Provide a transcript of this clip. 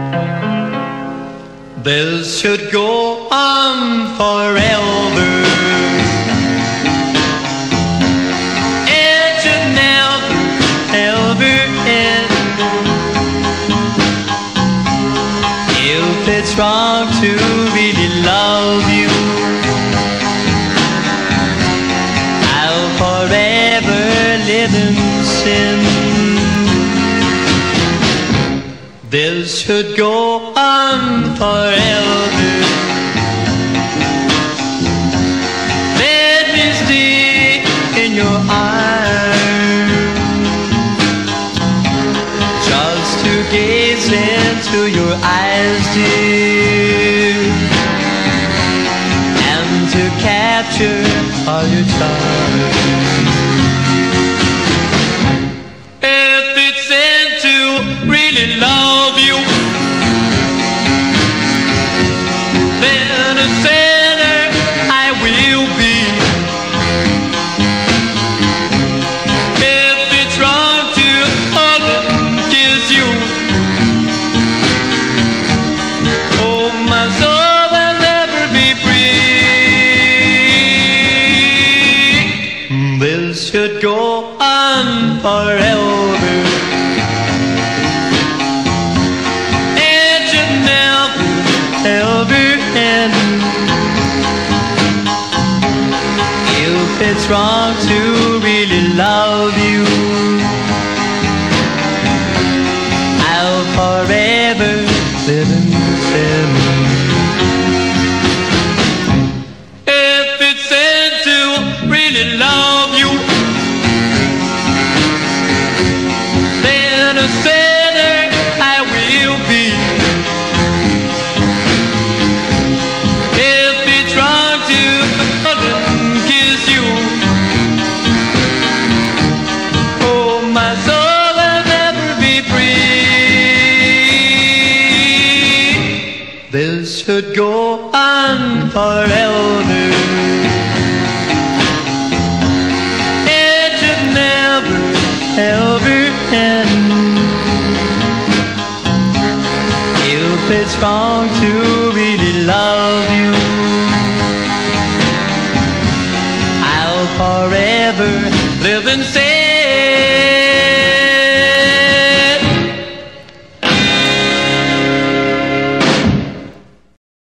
This should go on forever. It should never, ever end. If it's wrong to really love you, I'll forever live in sin. This should go on forever. Let me stay in your arms, just to gaze into your eyes, dear, and to capture all your charms. If it's in to really love you, then a sinner I will be. If it's wrong to hug and kiss you, oh, my soul will never be free. This should go on forever. It should never, ever end. If it's wrong to really love you, I'll forever live in sin. If it's sin to really love you, then a sinner I will be. If it's wrong to hug and kiss you, oh, my soul will never be free. This should go on forever. It should never, ever end. If it's wrong to really love you, I'll forever live in sin.